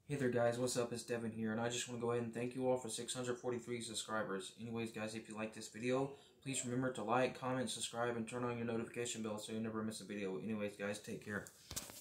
Hey there guys, what's up? It's Devin here, and I just want to go ahead and thank you all for 643 subscribers. Anyways guys, if you like this video, please remember to like, comment, subscribe, and turn on your notification bell so you never miss a video. Anyways guys, take care.